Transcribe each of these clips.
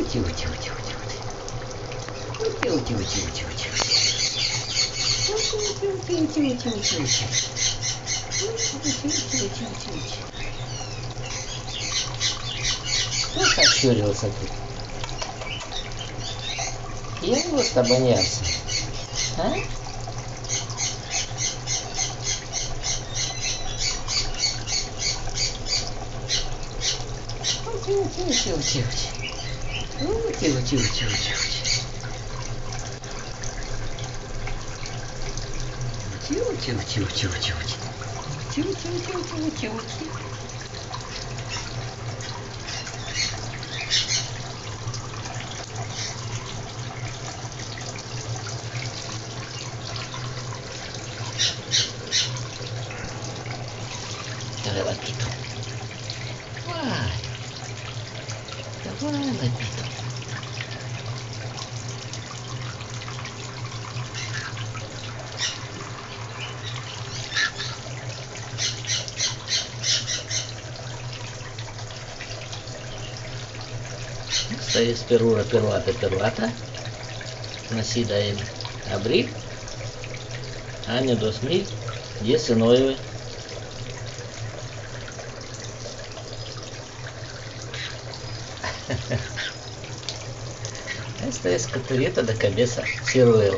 Ну, сочурился тут. Его-то боялся. А? Давай лапиту. Давай лапиту. Стоит перура перлата. Насидаем абрик. Año 2019. Esta es coturita de cabeza ciruela.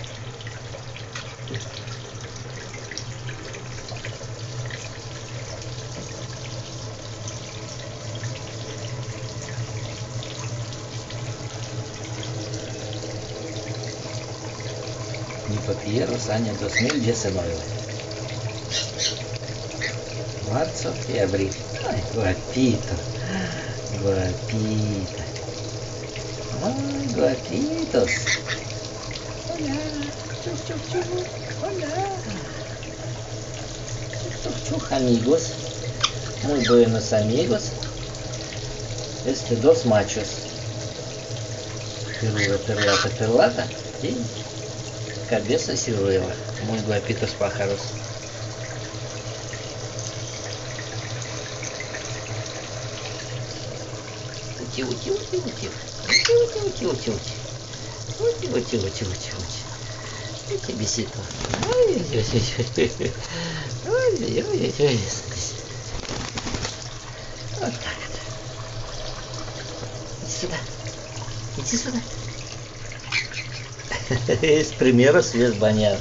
Mi papieros año 2019. Marzo y abril. Ay, guapito. Guapito. Ay, guapitos. Hola. Hola. Amigos. Muy buenos amigos. Dos machos. Perlata. Y cabeza ciruela. Muy guapitos pájaros. Эти бесит. Вот так вот. Иди сюда. Es primero si es bañar.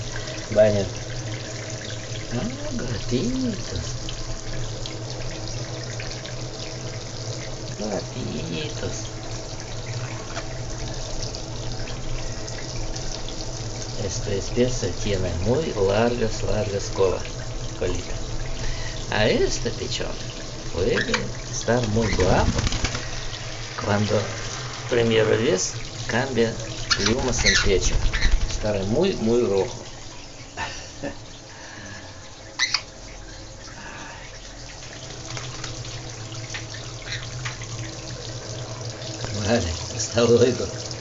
Gatitos. Esta especie tiene muy largas colitas. A este pichón puede estar muy guapo cuando primera vez cambia plumas en pecho. Estará muy rojo. Vale, hasta luego.